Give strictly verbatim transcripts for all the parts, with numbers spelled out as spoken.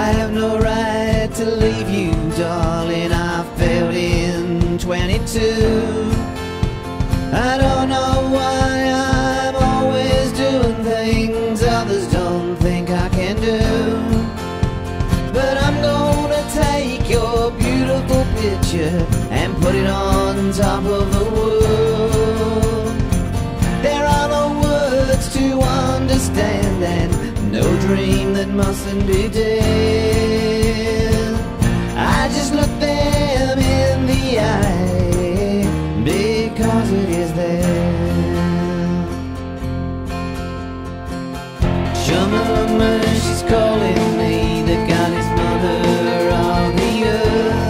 I have no right to leave you, darling. I failed in twenty-two. I don't know why I'm always doing things others don't think I can do, but I'm gonna take your beautiful picture and put it on top of the world. There are no words to understand and no dream that mustn't be dead. I just look them in the eye because it is there. Chumalungma, she's calling me, the goddess mother of the earth.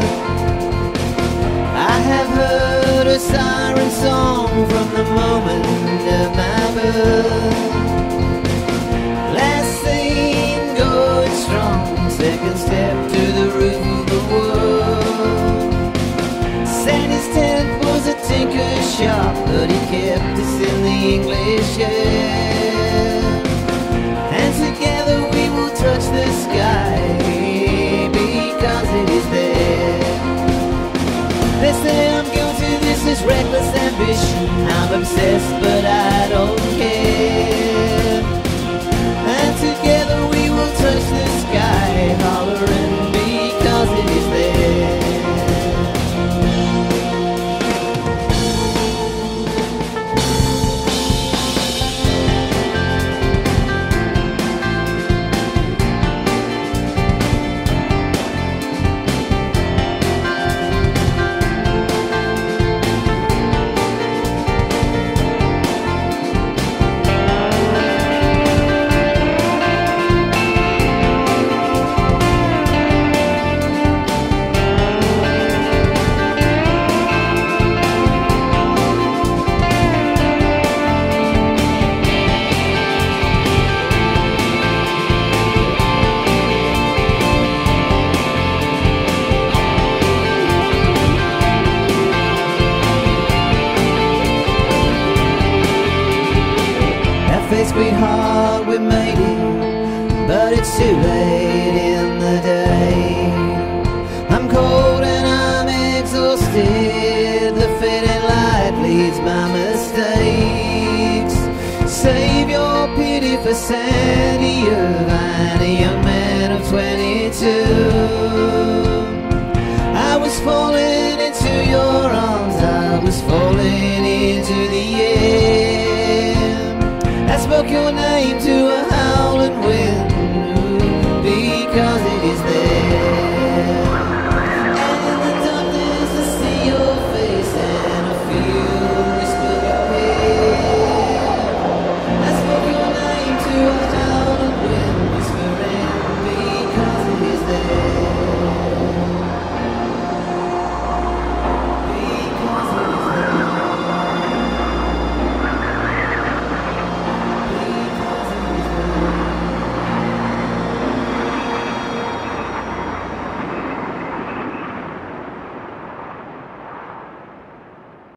I have heard a siren song from the moment of my birth. Last seen going strong, second step to the roof of the world. Said his tent was a tinker's shop, but he kept us in the English air. And together we will touch the sky because it is there. They say I'm guilty, this is reckless ambition. I'm obsessed, but I don't care. And together we will touch the sky, hollering because it is there. Sweetheart, we made it, but it's too late in the day. I'm cold and I'm exhausted, the fading light leads my mistakes. Save your pity for Sandy Irvine, a young man of twenty-two. I was falling into your arms, I was falling into the air. I spoke your name to